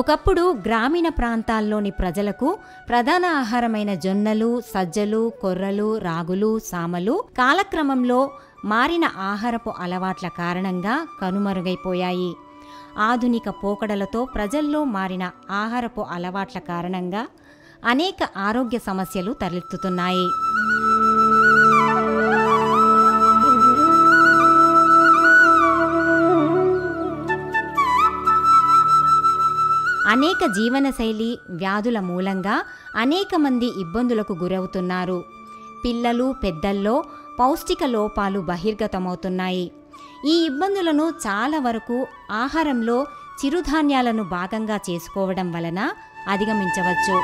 ఒకప్పుడు గ్రామీణ ప్రాంతాల్లోని ప్రజలకు ప్రధాన ఆహారమైన జొన్నలు, సజ్జలు, కొర్రలు, రాగులు, సామలు కాలక్రమంలో మారిన ఆహారపు అలవాట్ల కారణంగా కనుమరుగైపోయాయి. ఆధునిక పోకడలతో ప్రజల్లో మారిన ఆహారపు అలవాట్ల కారణంగా అనేక ఆరోగ్య సమస్యలు తలెత్తుతున్నాయి. అనేక జీవనశైలి వ్యాధుల మూలంగా అనేక మంది ఇబ్బందులకు గురవుతున్నారు. పిల్లలు, పెద్దల్లో పౌష్టిక లోపాలు బహిర్గతమవుతున్నాయి. ఈ ఇబ్బందులను చాలా వరకు ఆహారంలో చిరుధాన్యాలను భాగంగా చేసుకోవడం వలన అధిగమించవచ్చు.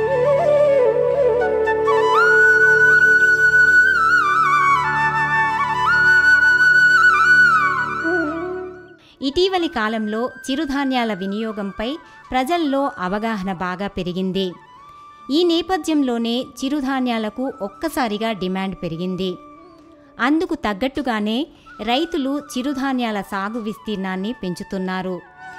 ఇటీవలి కాలంలో చిరుధాన్యాల వినియోగంపై ప్రజల్లో అవగాహన బాగా పెరిగింది. ఈ నేపథ్యంలోనే చిరుధాన్యాలకు ఒక్కసారిగా డిమాండ్ పెరిగింది. అందుకు తగ్గట్టుగానే రైతులు చిరుధాన్యాల సాగు విస్తీర్ణాన్ని పెంచుతున్నారు.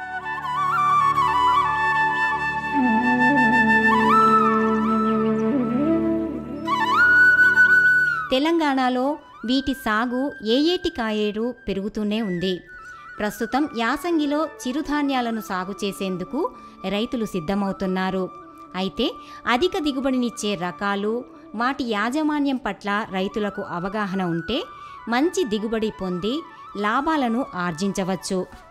తెలంగాణలో వీటి సాగు ఏటికాయేడు పెరుగుతూనే ఉంది. ప్రస్తుతం యాసంగిలో చిరుధాన్యాలను సాగు చేసేందుకు రైతులు సిద్ధమవుతున్నారు. అయితే అధిక దిగుబడినిచ్చే రకాలు, వాటి యాజమాన్యం పట్ల రైతులకు అవగాహన ఉంటే మంచి దిగుబడి పొంది లాభాలను ఆర్జించవచ్చు.